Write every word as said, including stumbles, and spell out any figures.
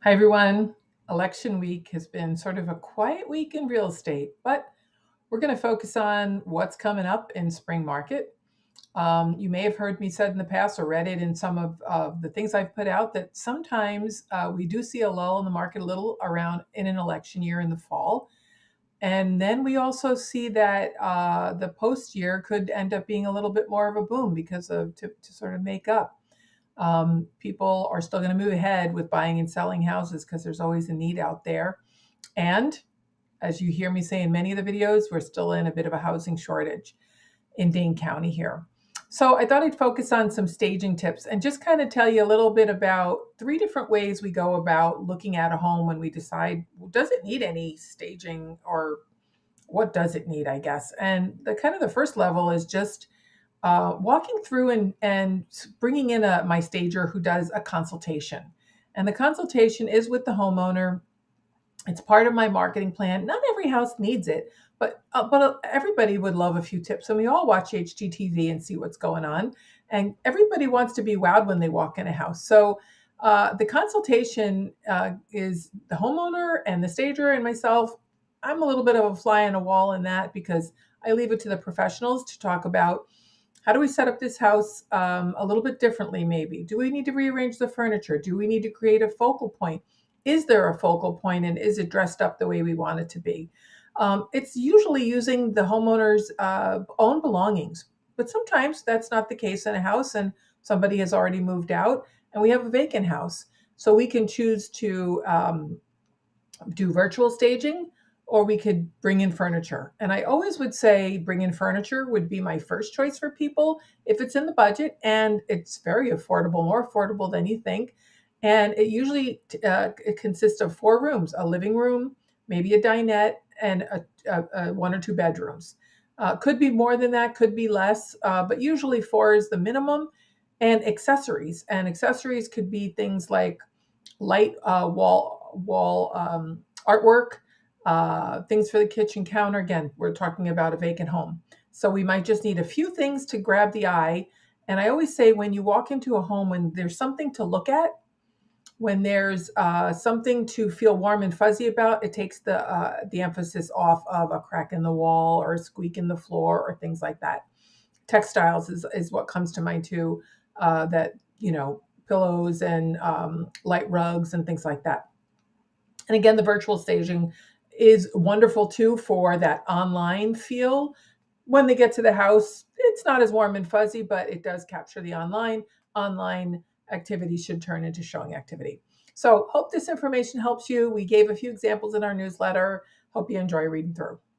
Hi, everyone. Election week has been sort of a quiet week in real estate, but we're going to focus on what's coming up in spring market. Um, you may have heard me said in the past or read it in some of, of the things I've put out that sometimes uh, we do see a lull in the market a little around in an election year in the fall. And then we also see that uh, the post year could end up being a little bit more of a boom because of to, to sort of make up. Um, people are still going to move ahead with buying and selling houses because there's always a need out there. And as you hear me say in many of the videos, we're still in a bit of a housing shortage in Dane County here. So I thought I'd focus on some staging tips and just kind of tell you a little bit about three different ways we go about looking at a home when we decide, well, does it need any staging, or what does it need, I guess. And the kind of the first level is just uh, walking through and, and bringing in a, my stager who does a consultation. And the consultation is with the homeowner. It's part of my marketing plan. Not every house needs it, but uh, but uh, everybody would love a few tips. And we all watch H G T V and see what's going on. And everybody wants to be wowed when they walk in a house. So uh, the consultation uh, is the homeowner and the stager and myself. I'm a little bit of a fly on a wall in that because I leave it to the professionals to talk about how do we set up this house um, a little bit differently, maybe? Do we need to rearrange the furniture? Do we need to create a focal point? Is there a focal point, and is it dressed up the way we want it to be? Um, it's usually using the homeowner's uh, own belongings, but sometimes that's not the case in a house and somebody has already moved out and we have a vacant house. So we can choose to um, do virtual staging, or we could bring in furniture. And I always would say bring in furniture would be my first choice for people if it's in the budget and it's very affordable, more affordable than you think. And it usually uh, it consists of four rooms: a living room, maybe a dinette, and a, a, a one or two bedrooms. Uh, could be more than that, could be less, uh, but usually four is the minimum. And accessories, and accessories could be things like light uh, wall wall um, artwork, uh, things for the kitchen counter. Again, we're talking about a vacant home, so we might just need a few things to grab the eye. And I always say, when you walk into a home, when there's something to look at, when there's uh, something to feel warm and fuzzy about, it takes the uh, the emphasis off of a crack in the wall or a squeak in the floor or things like that. Textiles is, is what comes to mind too. Uh, that you know, pillows and um, light rugs and things like that. And again, the virtual staging is wonderful too for that online feel. When they get to the house, it's not as warm and fuzzy, but it does capture the online. Online activity should turn into showing activity. So hope this information helps you. We gave a few examples in our newsletter. Hope you enjoy reading through.